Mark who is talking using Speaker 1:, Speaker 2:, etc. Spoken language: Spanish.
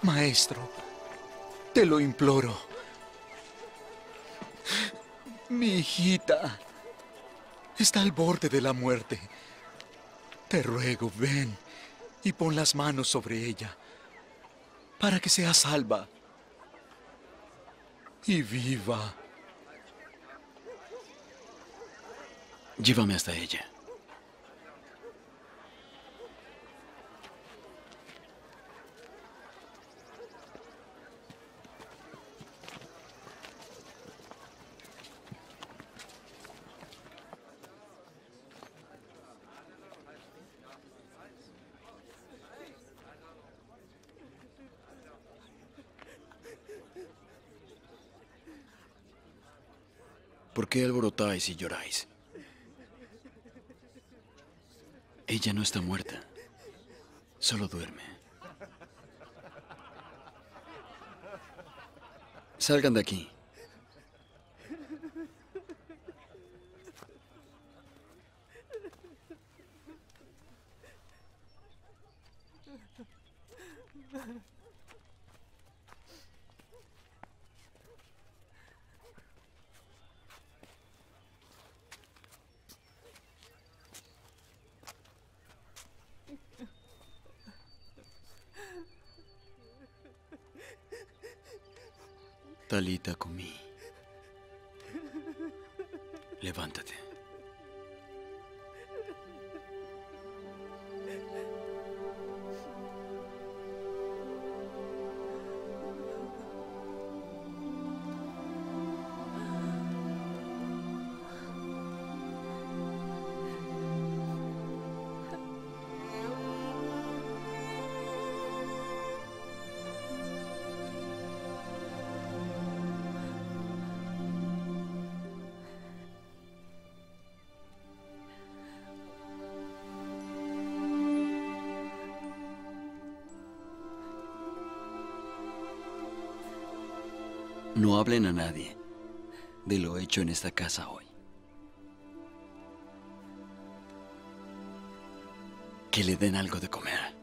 Speaker 1: Maestro, te lo imploro. Mi hijita está al borde de la muerte. Te ruego, ven y pon las manos sobre ella para que sea salva y viva.
Speaker 2: Llévame hasta ella. ¿Por qué alborotáis y lloráis? Ella no está muerta, solo duerme. Salgan de aquí. Talita Kumi. Levántate. No hablen a nadie de lo hecho en esta casa hoy. Que le den algo de comer.